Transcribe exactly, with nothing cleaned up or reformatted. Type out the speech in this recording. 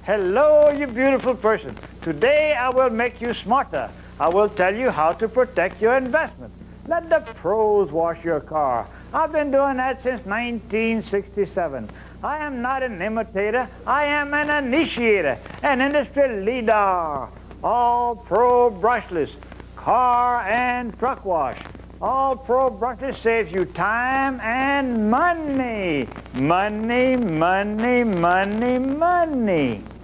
Hello, you beautiful person. Today I will make you smarter. I will tell you how to protect your investment. Let the pros wash your car. I've been doing that since nineteen sixty-seven. I am not an imitator. I am an initiator, an industry leader. All Pro Brushless, car and truck wash. All Pro Brushless saves you time and money. Money, money, money, money.